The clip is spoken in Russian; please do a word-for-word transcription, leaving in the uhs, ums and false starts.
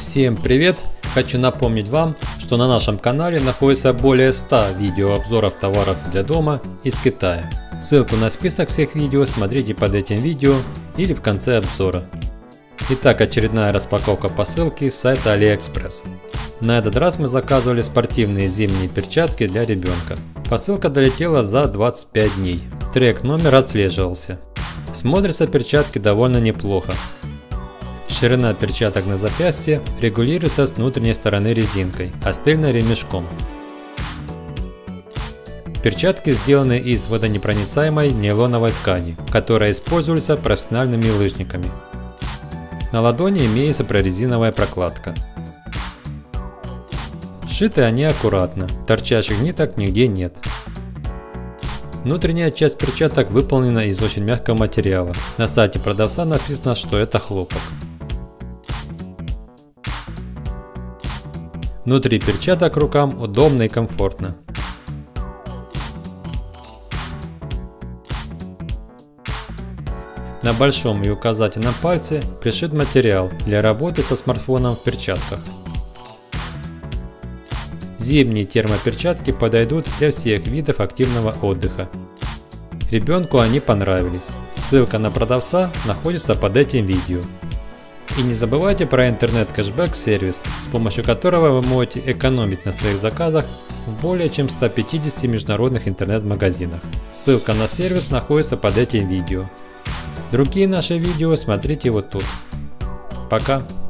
Всем привет! Хочу напомнить вам, что на нашем канале находится более ста видеообзоров товаров для дома из Китая. Ссылку на список всех видео смотрите под этим видео или в конце обзора. Итак, очередная распаковка посылки с сайта AliExpress. На этот раз мы заказывали спортивные зимние перчатки для ребенка. Посылка долетела за двадцать пять дней. Трек номер отслеживался. Смотрятся перчатки довольно неплохо. Ширина перчаток на запястье регулируется с внутренней стороны резинкой, а с тыльной ремешком. Перчатки сделаны из водонепроницаемой нейлоновой ткани, которая используется профессиональными лыжниками. На ладони имеется прорезиновая прокладка. Сшиты они аккуратно, торчащих ниток нигде нет. Внутренняя часть перчаток выполнена из очень мягкого материала. На сайте продавца написано, что это хлопок. Внутри перчаток рукам удобно и комфортно. На большом и указательном пальце пришит материал для работы со смартфоном в перчатках. Зимние термоперчатки подойдут для всех видов активного отдыха. Ребенку они понравились. Ссылка на продавца находится под этим видео. И не забывайте про интернет-кэшбэк-сервис, с помощью которого вы можете экономить на своих заказах в более чем ста пятидесяти международных интернет-магазинах. Ссылка на сервис находится под этим видео. Другие наши видео смотрите вот тут. Пока!